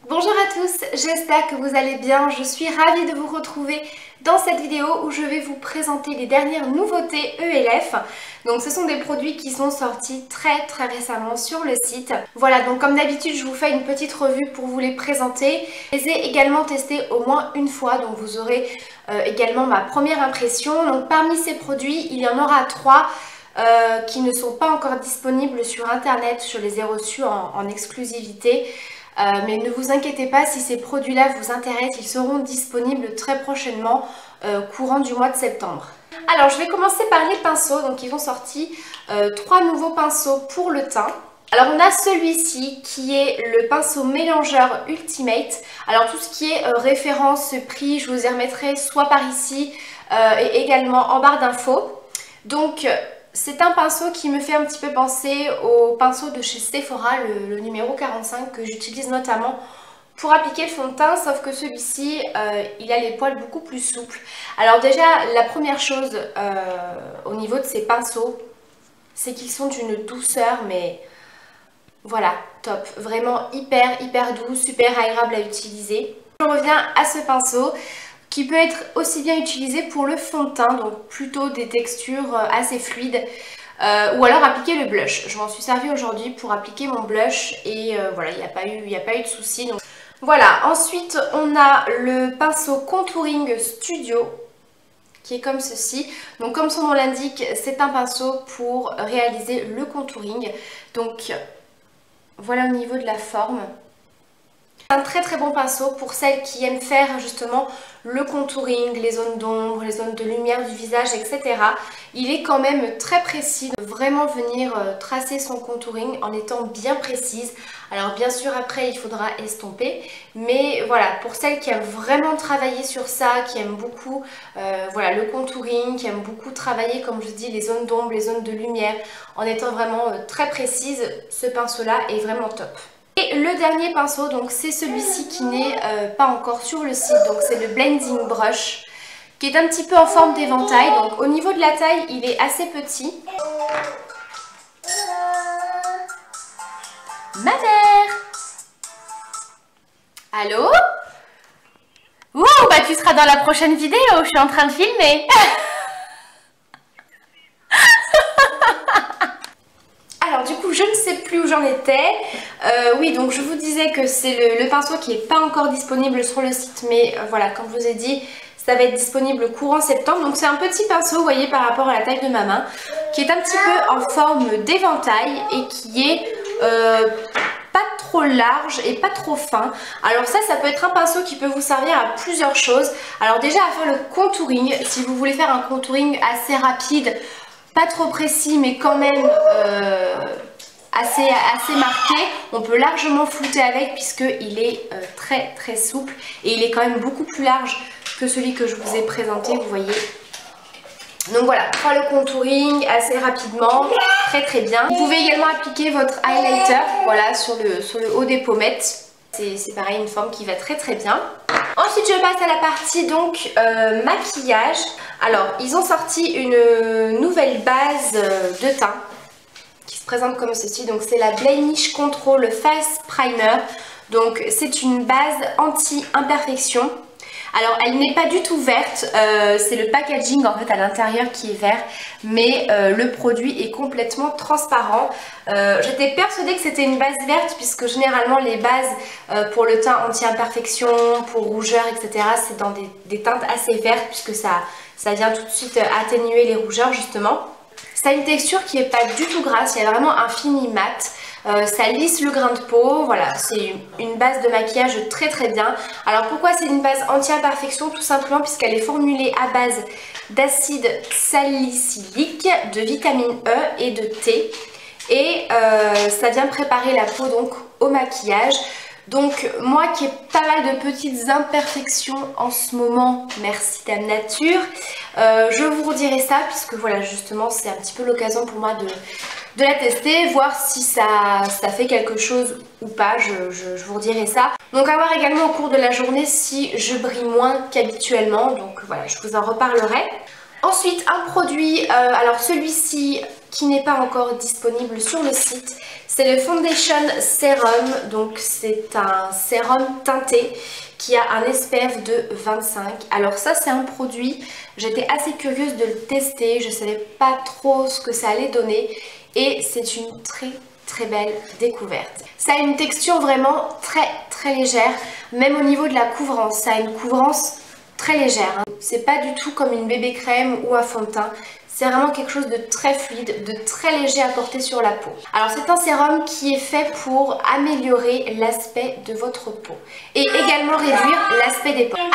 Bonjour à tous, j'espère que vous allez bien. Je suis ravie de vous retrouver dans cette vidéo où je vais vous présenter les dernières nouveautés ELF. Donc ce sont des produits qui sont sortis très récemment sur le site. Voilà, donc comme d'habitude je vous fais une petite revue pour vous les présenter. Je les ai également testés au moins une fois, donc vous aurez également ma première impression. Donc parmi ces produits, il y en aura 3 qui ne sont pas encore disponibles sur internet. Je les ai reçus en exclusivité. Mais ne vous inquiétez pas, si ces produits-là vous intéressent, ils seront disponibles très prochainement, courant du mois de septembre. Alors, je vais commencer par les pinceaux. Donc, ils ont sorti 3 nouveaux pinceaux pour le teint. Alors, on a celui-ci qui est le pinceau mélangeur Ultimate. Alors, tout ce qui est référence, prix, je vous y remettrai soit par ici et également en barre d'infos. Donc, c'est un pinceau qui me fait un petit peu penser au pinceau de chez Sephora, le numéro 45 que j'utilise notamment pour appliquer le fond de teint, sauf que celui-ci, il a les poils beaucoup plus souples. Alors déjà, la première chose au niveau de ces pinceaux, c'est qu'ils sont d'une douceur, mais voilà, top. Vraiment hyper doux, super agréable à utiliser. Je reviens à ce pinceau qui peut être aussi bien utilisé pour le fond de teint, donc plutôt des textures assez fluides, ou alors appliquer le blush. Je m'en suis servi aujourd'hui pour appliquer mon blush et voilà, il n'y a pas eu de souci. Donc voilà, ensuite on a le pinceau Contouring Studio qui est comme ceci. Donc comme son nom l'indique, c'est un pinceau pour réaliser le contouring. Donc voilà au niveau de la forme. Un très bon pinceau pour celles qui aiment faire justement le contouring, les zones d'ombre, les zones de lumière du visage, etc. Il est quand même très précis, vraiment venir tracer son contouring en étant bien précise. Alors bien sûr après il faudra estomper, mais voilà, pour celles qui aiment vraiment travailler sur ça, qui aiment beaucoup voilà, le contouring, qui aiment beaucoup travailler comme je dis les zones d'ombre, les zones de lumière, en étant vraiment très précise, ce pinceau là est vraiment top. Et le dernier pinceau, donc c'est celui-ci qui n'est pas encore sur le site, donc c'est le Blending Brush, qui est un petit peu en forme d'éventail. Donc au niveau de la taille, il est assez petit. Ma mère! Allô? Ouh, bah tu seras dans la prochaine vidéo, je suis en train de filmer. Alors du coup je ne sais plus où j'en étais. Oui, donc je vous disais que c'est le pinceau qui n'est pas encore disponible sur le site, mais voilà, comme je vous ai dit, ça va être disponible courant septembre. Donc c'est un petit pinceau, vous voyez, par rapport à la taille de ma main, qui est un petit peu en forme d'éventail et qui est pas trop large et pas trop fin. Alors ça peut être un pinceau qui peut vous servir à plusieurs choses. Alors déjà à faire le contouring, si vous voulez faire un contouring assez rapide, pas trop précis mais quand même assez marqué, on peut largement flouter avec puisqu'il est très souple et il est quand même beaucoup plus large que celui que je vous ai présenté, vous voyez. Donc voilà, faire le contouring assez rapidement, très bien. Vous pouvez également appliquer votre highlighter, voilà, sur le haut des pommettes. C'est pareil, une forme qui va très bien. Ensuite je passe à la partie donc maquillage. Alors ils ont sorti une nouvelle base de teint qui se présente comme ceci. Donc c'est la Blemish Control Face Primer. Donc c'est une base anti-imperfection. Alors elle n'est pas du tout verte, c'est le packaging en fait à l'intérieur qui est vert, mais le produit est complètement transparent. J'étais persuadée que c'était une base verte puisque généralement les bases pour le teint anti-imperfection, pour rougeur, etc. c'est dans des teintes assez vertes puisque ça vient tout de suite atténuer les rougeurs justement. Ça a une texture qui n'est pas du tout grasse, il y a vraiment un fini mat. Ça lisse le grain de peau, voilà, c'est une base de maquillage très bien. Alors pourquoi c'est une base anti-imperfection? Tout simplement puisqu'elle est formulée à base d'acide salicylique, de vitamine E et de thé. Et ça vient préparer la peau donc au maquillage. Donc moi qui ai pas mal de petites imperfections en ce moment, merci Dame Nature, je vous redirai ça puisque voilà justement c'est un petit peu l'occasion pour moi de la tester, voir si ça fait quelque chose ou pas, je vous redirai ça. Donc à voir également au cours de la journée si je brille moins qu'habituellement, donc voilà je vous en reparlerai. Ensuite un produit, alors celui-ci qui n'est pas encore disponible sur le site. C'est le Foundation Serum, donc c'est un sérum teinté qui a un SPF de 25. Alors ça c'est un produit, j'étais assez curieuse de le tester, je savais pas trop ce que ça allait donner et c'est une très belle découverte. Ça a une texture vraiment très légère, même au niveau de la couvrance, ça a une couvrance très légère. Hein. C'est pas du tout comme une bébé crème ou un fond de teint. C'est vraiment quelque chose de très fluide, de très léger à porter sur la peau. Alors c'est un sérum qui est fait pour améliorer l'aspect de votre peau et également réduire l'aspect des pores.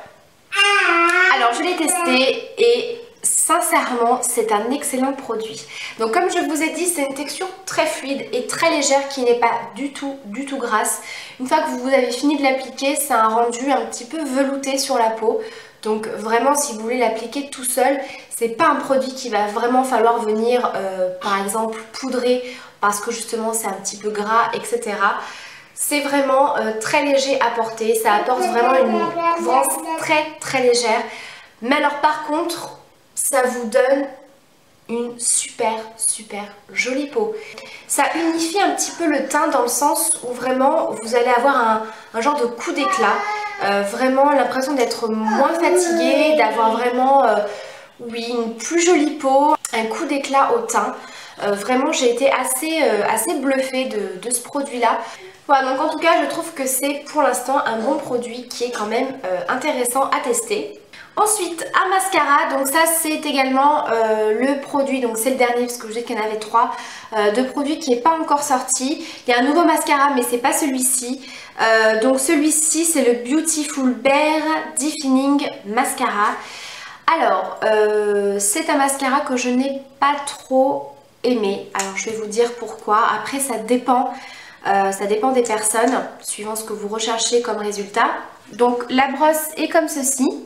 Alors je l'ai testé et sincèrement c'est un excellent produit. Donc comme je vous ai dit, c'est une texture très fluide et très légère qui n'est pas du tout grasse. Une fois que vous avez fini de l'appliquer, c'est un rendu un petit peu velouté sur la peau. Donc vraiment si vous voulez l'appliquer tout seul, c'est pas un produit qui va vraiment falloir venir par exemple poudrer parce que justement c'est un petit peu gras, etc. C'est vraiment très léger à porter, ça apporte vraiment une couvrance très légère. Mais alors par contre, ça vous donne une super jolie peau. Ça unifie un petit peu le teint dans le sens où vraiment vous allez avoir un genre de coup d'éclat. Vraiment l'impression d'être moins fatigué, d'avoir vraiment oui, une plus jolie peau, un coup d'éclat au teint. Vraiment j'ai été assez bluffée de ce produit là. Voilà, donc en tout cas je trouve que c'est pour l'instant un bon produit qui est quand même intéressant à tester. Ensuite un mascara, donc ça c'est également le produit, donc c'est le dernier parce que je dis qu'il y en avait 3 de produits qui n'est pas encore sorti. Il y a un nouveau mascara mais c'est pas celui-ci. Donc celui-ci c'est le Beautiful Bare Defining Mascara. Alors c'est un mascara que je n'ai pas trop aimé. Alors je vais vous dire pourquoi. Après ça dépend des personnes suivant ce que vous recherchez comme résultat. Donc la brosse est comme ceci.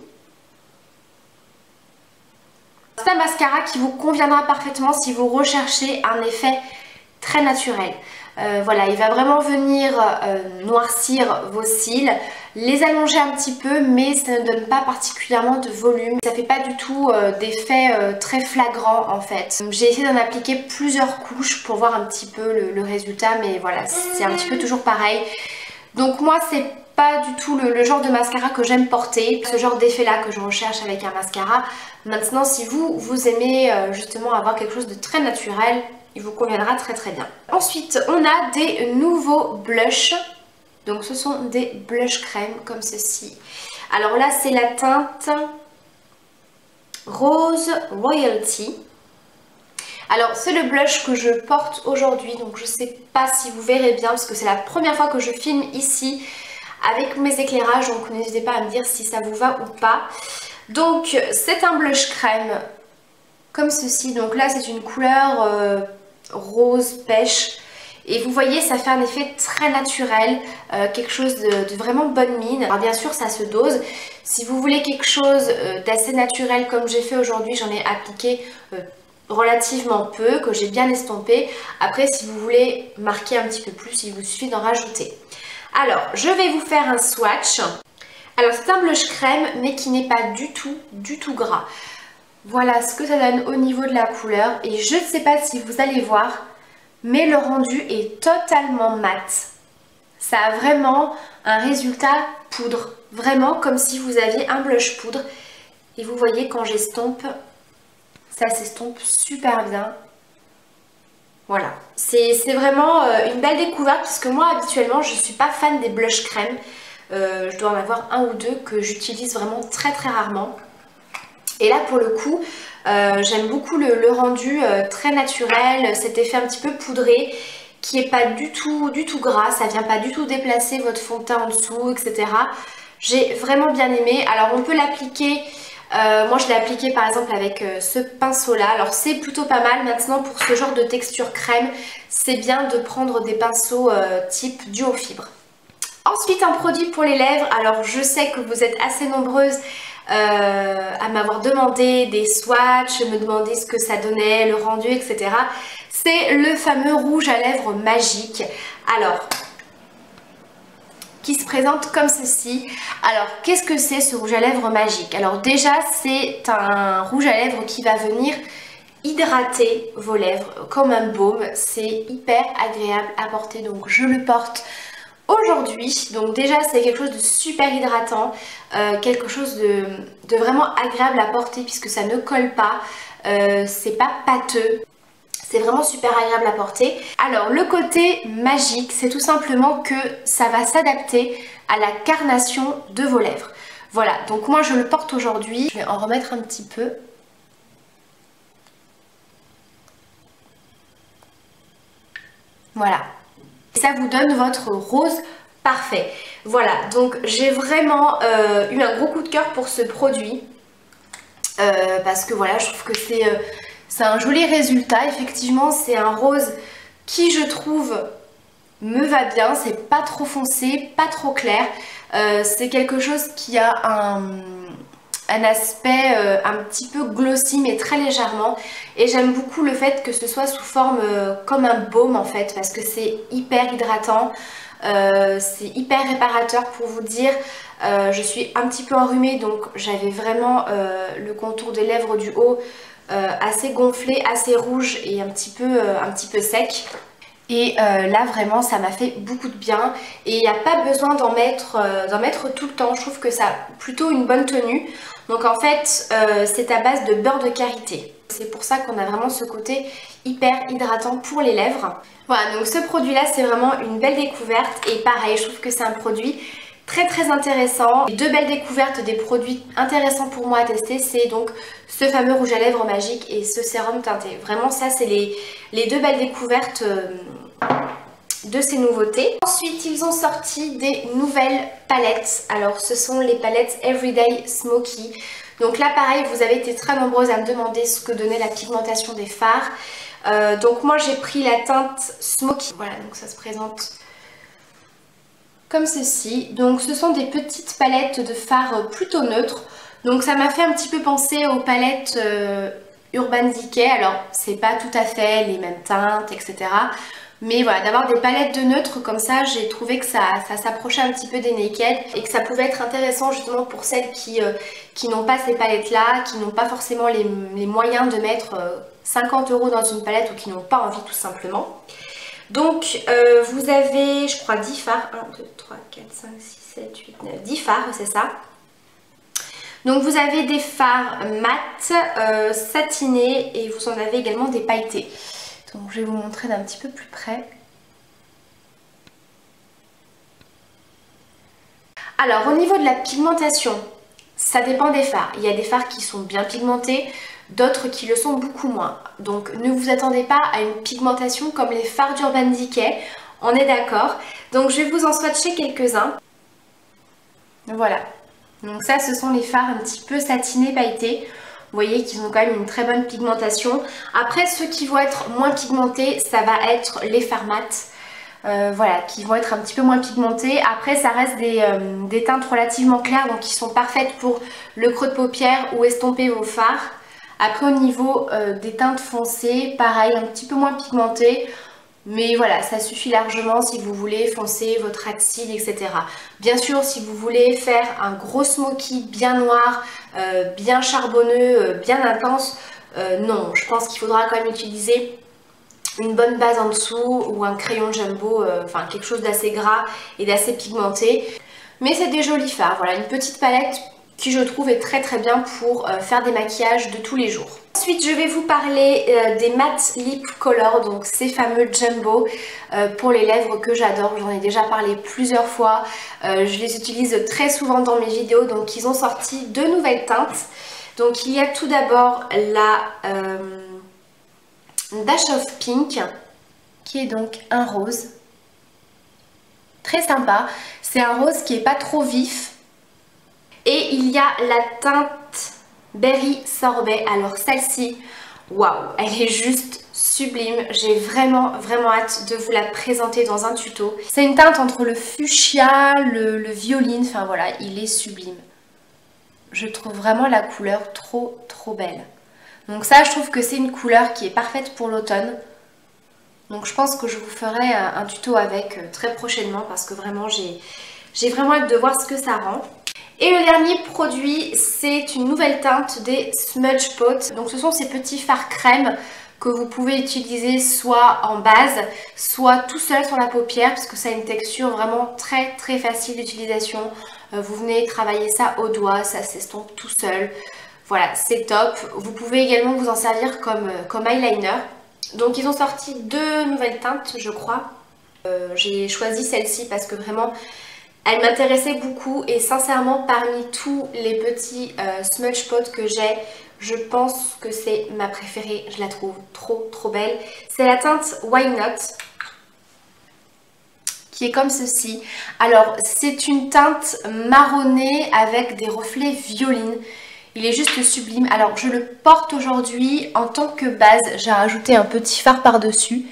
C'est un mascara qui vous conviendra parfaitement si vous recherchez un effet très naturel. Voilà, il va vraiment venir noircir vos cils, les allonger un petit peu, mais ça ne donne pas particulièrement de volume. Ça fait pas du tout d'effet très flagrant en fait. J'ai essayé d'en appliquer plusieurs couches pour voir un petit peu le résultat, mais voilà, c'est un petit peu toujours pareil. Donc moi c'est pas du tout le genre de mascara que j'aime porter, ce genre d'effet là que je recherche avec un mascara. Maintenant si vous aimez justement avoir quelque chose de très naturel, il vous conviendra très bien. Ensuite on a des nouveaux blushs, donc ce sont des blush crème comme ceci. Alors là c'est la teinte Rose Royalty. Alors c'est le blush que je porte aujourd'hui, donc je sais pas si vous verrez bien parce que c'est la première fois que je filme ici avec mes éclairages, donc n'hésitez pas à me dire si ça vous va ou pas. Donc c'est un blush crème comme ceci, donc là c'est une couleur rose pêche et vous voyez ça fait un effet très naturel, quelque chose de vraiment bonne mine. Alors bien sûr ça se dose, si vous voulez quelque chose d'assez naturel comme j'ai fait aujourd'hui, j'en ai appliqué relativement peu, que j'ai bien estompé. Après si vous voulez marquer un petit peu plus, il vous suffit d'en rajouter. Alors je vais vous faire un swatch. Alors c'est un blush crème mais qui n'est pas du tout gras. Voilà ce que ça donne au niveau de la couleur et je ne sais pas si vous allez voir mais le rendu est totalement mat. Ça a vraiment un résultat poudre, vraiment comme si vous aviez un blush poudre et vous voyez quand j'estompe, ça s'estompe super bien. Voilà, c'est vraiment une belle découverte parce que moi habituellement je ne suis pas fan des blush crème. Je dois en avoir un ou deux que j'utilise vraiment très rarement. Et là pour le coup j'aime beaucoup le rendu très naturel, cet effet un petit peu poudré qui n'est pas du tout gras, ça vient pas du tout déplacer votre fond de teint en dessous, etc. J'ai vraiment bien aimé. Alors on peut l'appliquer, moi je l'ai appliqué par exemple avec ce pinceau là, alors c'est plutôt pas mal. Maintenant pour ce genre de texture crème, c'est bien de prendre des pinceaux type duo fibre. Ensuite un produit pour les lèvres, alors je sais que vous êtes assez nombreuses à m'avoir demandé des swatchs, me demander ce que ça donnait, le rendu, etc. C'est le fameux rouge à lèvres magique. Alors, qui se présente comme ceci. Alors, qu'est-ce que c'est ce rouge à lèvres magique? Alors déjà, c'est un rouge à lèvres qui va venir hydrater vos lèvres comme un baume. C'est hyper agréable à porter, donc je le porte aujourd'hui. Donc déjà c'est quelque chose de super hydratant, quelque chose de vraiment agréable à porter puisque ça ne colle pas, c'est pas pâteux. C'est vraiment super agréable à porter. Alors le côté magique, c'est tout simplement que ça va s'adapter à la carnation de vos lèvres. Voilà, donc moi je le porte aujourd'hui. Je vais en remettre un petit peu. Voilà. Ça vous donne votre rose parfait. Voilà, donc j'ai vraiment eu un gros coup de cœur pour ce produit. Parce que voilà, je trouve que c'est un joli résultat. Effectivement, c'est un rose qui, je trouve, me va bien. C'est pas trop foncé, pas trop clair. C'est quelque chose qui a un aspect un petit peu glossy, mais très légèrement. Et j'aime beaucoup le fait que ce soit sous forme comme un baume en fait, parce que c'est hyper hydratant. C'est hyper réparateur pour vous dire. Je suis un petit peu enrhumée, donc j'avais vraiment le contour des lèvres du haut assez gonflé, assez rouge et un petit peu sec. Et là vraiment ça m'a fait beaucoup de bien et il n'y a pas besoin d'en mettre tout le temps. Je trouve que ça a plutôt une bonne tenue. Donc en fait c'est à base de beurre de karité. C'est pour ça qu'on a vraiment ce côté hyper hydratant pour les lèvres. Voilà, donc ce produit là c'est vraiment une belle découverte et pareil je trouve que c'est un produit très intéressant. Les deux belles découvertes des produits intéressants pour moi à tester, c'est donc ce fameux rouge à lèvres magique et ce sérum teinté. Vraiment ça c'est les deux belles découvertes de ces nouveautés. Ensuite ils ont sorti des nouvelles palettes. Alors ce sont les palettes Everyday Smoky. Donc là pareil vous avez été très nombreuses à me demander ce que donnait la pigmentation des fards. Donc moi j'ai pris la teinte Smoky. Voilà, donc ça se présente comme ceci. Donc ce sont des petites palettes de fards plutôt neutres. Donc ça m'a fait un petit peu penser aux palettes Urban Decay. Alors c'est pas tout à fait les mêmes teintes, etc. Mais voilà, d'avoir des palettes de neutres comme ça, j'ai trouvé que ça s'approchait un petit peu des Naked et que ça pouvait être intéressant justement pour celles qui n'ont pas ces palettes-là, qui n'ont pas forcément les moyens de mettre 50 € dans une palette ou qui n'ont pas envie tout simplement. Donc vous avez, je crois, 10 fards. 1, 2, 3, 4, 5, 6, 7, 8, 9, 10 fards, c'est ça. Donc vous avez des fards mat, satinés et vous en avez également des pailletés. Donc je vais vous montrer d'un petit peu plus près. Alors au niveau de la pigmentation, ça dépend des fards. Il y a des fards qui sont bien pigmentés, d'autres qui le sont beaucoup moins. Donc ne vous attendez pas à une pigmentation comme les fards d'Urban Decay, on est d'accord. Donc je vais vous en swatcher quelques-uns. Voilà. Donc ça ce sont les fards un petit peu satinés, pailletés. Vous voyez qu'ils ont quand même une très bonne pigmentation. Après ceux qui vont être moins pigmentés, ça va être les fards mat. Voilà, qui vont être un petit peu moins pigmentés. Après ça reste des teintes relativement claires, donc qui sont parfaites pour le creux de paupière ou estomper vos fards. Après au niveau des teintes foncées, pareil, un petit peu moins pigmentées. Mais voilà, ça suffit largement si vous voulez foncer votre axille, etc. Bien sûr, si vous voulez faire un gros smoky bien noir, bien charbonneux, bien intense, non, je pense qu'il faudra quand même utiliser une bonne base en dessous ou un crayon jumbo, enfin quelque chose d'assez gras et d'assez pigmenté. Mais c'est des jolis fards, voilà, une petite palette qui je trouve est très bien pour faire des maquillages de tous les jours. Ensuite je vais vous parler des Matte Lip Color, donc ces fameux jumbo pour les lèvres que j'adore. J'en ai déjà parlé plusieurs fois, je les utilise très souvent dans mes vidéos. Donc ils ont sorti deux nouvelles teintes. Donc il y a tout d'abord la Dash of Pink qui est donc un rose très sympa. C'est un rose qui est pas trop vif. Et il y a la teinte Berry Sorbet. Alors celle-ci, waouh, elle est juste sublime. J'ai vraiment hâte de vous la présenter dans un tuto. C'est une teinte entre le fuchsia, le violine, enfin voilà, il est sublime. Je trouve vraiment la couleur trop belle. Donc ça, je trouve que c'est une couleur qui est parfaite pour l'automne. Donc je pense que je vous ferai un tuto avec très prochainement parce que vraiment j'ai vraiment hâte de voir ce que ça rend. Et le dernier produit, c'est une nouvelle teinte des Smudge Pot. Donc ce sont ces petits fards crème que vous pouvez utiliser soit en base, soit tout seul sur la paupière, parce que ça a une texture vraiment très facile d'utilisation. Vous venez travailler ça au doigt, ça s'estompe tout seul. Voilà, c'est top. Vous pouvez également vous en servir comme eyeliner. Donc ils ont sorti 2 nouvelles teintes, je crois. J'ai choisi celle-ci parce que vraiment elle m'intéressait beaucoup et sincèrement parmi tous les petits smudge pots que j'ai, je pense que c'est ma préférée. Je la trouve trop belle. C'est la teinte Why Not qui est comme ceci. Alors c'est une teinte marronnée avec des reflets violines. Il est juste sublime. Alors je le porte aujourd'hui en tant que base. J'ai rajouté un petit fard par-dessus.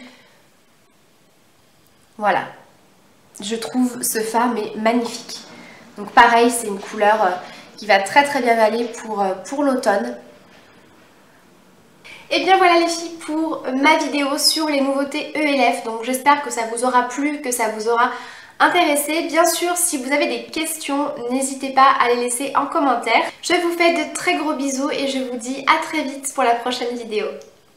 Voilà. Je trouve ce fard mais magnifique. Donc pareil, c'est une couleur qui va très bien aller pour l'automne. Et bien voilà les filles pour ma vidéo sur les nouveautés ELF. Donc j'espère que ça vous aura plu, que ça vous aura intéressé. Bien sûr, si vous avez des questions, n'hésitez pas à les laisser en commentaire. Je vous fais de très gros bisous et je vous dis à très vite pour la prochaine vidéo.